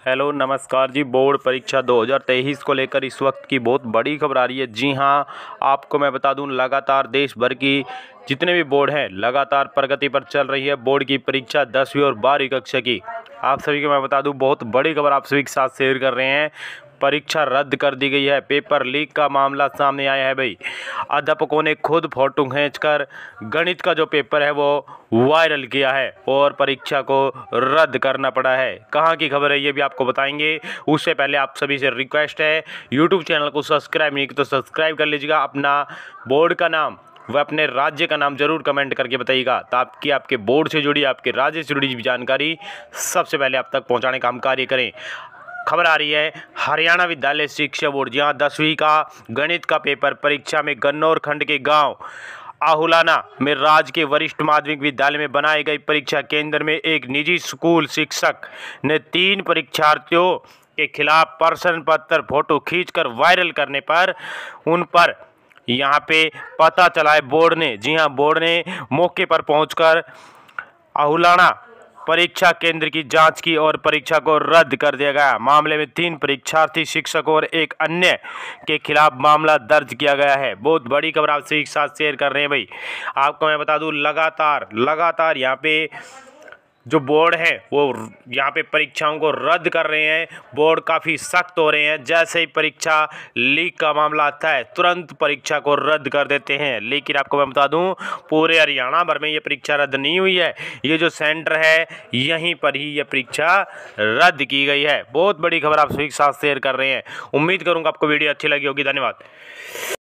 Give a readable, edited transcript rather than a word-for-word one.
Hello नमस्कार जी। Board परीक्षा 2023 को लेकर इस वक्त की बहुत बड़ी खबर आ रही है। जी हां, आपको मैं बता दूं, लगातार देश भर की जितने भी बोर्ड हैं लगातार प्रगति पर चल रही है। बोर्ड की परीक्षा 10वीं और 12वीं कक्षा की आप सभी को मैं बता दूं, बहुत बड़ी खबर आप सभी के साथ शेयर कर रहे हैं। परीक्षा रद्द कर दी गई है। पेपर लीक का मामला सामने आया है भाई। अध्यापकों ने खुद फोटो खींचकर गणित का जो पेपर है वो वायरल किया है और परीक्षा को रद्द करना पड़ा है। कहाँ की खबर है ये भी आपको बताएंगे। उससे पहले आप सभी से रिक्वेस्ट है, यूट्यूब चैनल को सब्सक्राइब नहीं किया तो सब्सक्राइब कर लीजिएगा। अपना बोर्ड का नाम वह अपने राज्य का नाम जरूर कमेंट करके बताइएगा, ताकि आपके बोर्ड से जुड़ी, आपके राज्य से जुड़ी जानकारी सबसे पहले आप तक पहुंचाने का हम कार्य करें। खबर आ रही है, हरियाणा विद्यालय शिक्षा बोर्ड जहां 10वीं का गणित का पेपर परीक्षा में गन्नौर खंड के गांव आहुलाना में राज्य के वरिष्ठ माध्यमिक विद्यालय में बनाए गए परीक्षा केंद्र में एक निजी स्कूल शिक्षक ने 3 परीक्षार्थियों के खिलाफ प्रश्न पत्र फोटो खींचकर वायरल करने पर उन पर यहां पे पता चला है बोर्ड ने, जी हां, बोर्ड ने मौके पर पहुंचकर आहुलाना परीक्षा केंद्र की जांच की और परीक्षा को रद्द कर दिया गया। मामले में 3 परीक्षार्थी, शिक्षक और एक अन्य के खिलाफ मामला दर्ज किया गया है। बहुत बड़ी खबर आपसे एक साथ शेयर कर रहे हैं भाई। आपको मैं बता दूं, लगातार यहाँ पे जो बोर्ड है वो यहाँ पे परीक्षाओं को रद्द कर रहे हैं। बोर्ड काफ़ी सख्त हो रहे हैं। जैसे ही परीक्षा लीक का मामला आता है तुरंत परीक्षा को रद्द कर देते हैं। लेकिन आपको मैं बता दूं, पूरे हरियाणा भर में ये परीक्षा रद्द नहीं हुई है। ये जो सेंटर है यहीं पर ही ये परीक्षा रद्द की गई है। बहुत बड़ी खबर आप सभी के साथ शेयर कर रहे हैं। उम्मीद करूँगा आपको वीडियो अच्छी लगी होगी। धन्यवाद।